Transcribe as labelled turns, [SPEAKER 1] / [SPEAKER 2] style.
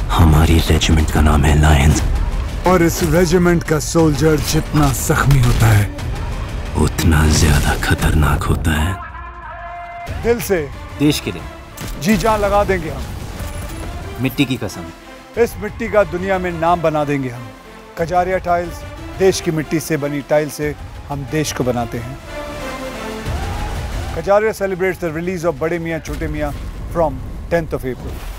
[SPEAKER 1] हमारी रेजिमेंट का नाम है लायंस।
[SPEAKER 2] और इस रेजिमेंट का सोल्जर जितना जख्मी होता है
[SPEAKER 1] उतना ज्यादा खतरनाक होता है।
[SPEAKER 2] दिल से
[SPEAKER 3] देश के लिए
[SPEAKER 2] जी जान लगा देंगे हम।
[SPEAKER 3] मिट्टी की कसम।
[SPEAKER 2] इस मिट्टी का दुनिया में नाम बना देंगे हम। कजारिया टाइल्स, देश की मिट्टी से बनी टाइल से हम देश को बनाते हैं। Kajaria celebrates the release of Bade Miyan छोटे मियाँ फ्रॉम 10th of April।